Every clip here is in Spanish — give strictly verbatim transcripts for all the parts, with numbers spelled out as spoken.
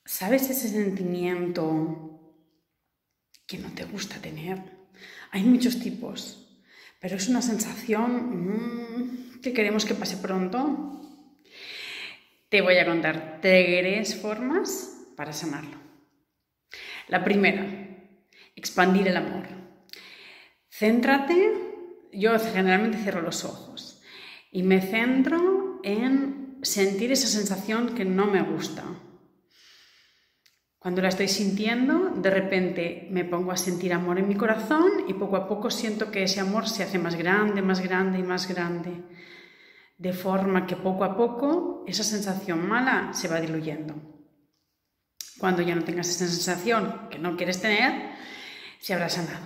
¿Sabes ese sentimiento que no te gusta tener? Hay muchos tipos, pero es una sensación mmm, que queremos que pase pronto. Te voy a contar tres formas para sanarlo. La primera, expandir el amor. Céntrate, yo generalmente cierro los ojos y me centro en sentir esa sensación que no me gusta. Cuando la estoy sintiendo, de repente me pongo a sentir amor en mi corazón y poco a poco siento que ese amor se hace más grande, más grande y más grande. De forma que poco a poco esa sensación mala se va diluyendo. Cuando ya no tengas esa sensación que no quieres tener, se habrá sanado.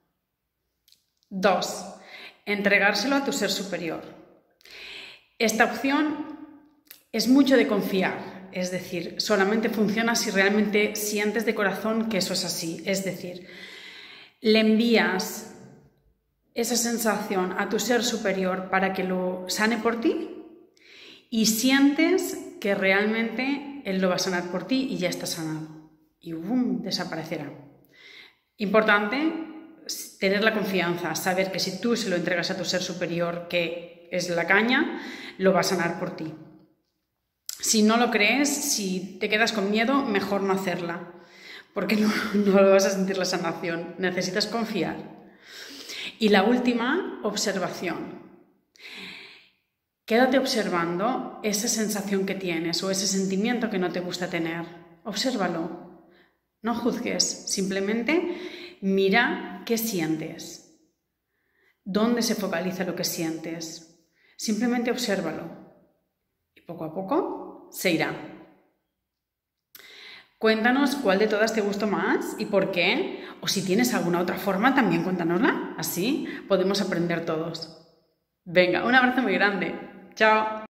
Dos, entregárselo a tu ser superior. Esta opción es mucho de confiar. Es decir, solamente funciona si realmente sientes de corazón que eso es así. Es decir, le envías esa sensación a tu ser superior para que lo sane por ti y sientes que realmente él lo va a sanar por ti y ya está sanado. Y ¡bum!, desaparecerá. Importante tener la confianza, saber que si tú se lo entregas a tu ser superior, que es la caña, lo va a sanar por ti. Si no lo crees, si te quedas con miedo, mejor no hacerla, porque no, no lo vas a sentir la sanación. Necesitas confiar. Y la última, observación. Quédate observando esa sensación que tienes o ese sentimiento que no te gusta tener. Obsérvalo. No juzgues, simplemente mira qué sientes. ¿Dónde se focaliza lo que sientes? Simplemente obsérvalo. Y poco a poco se irá. Cuéntanos cuál de todas te gustó más y por qué. O si tienes alguna otra forma, también cuéntanosla. Así podemos aprender todos. Venga, un abrazo muy grande. Chao.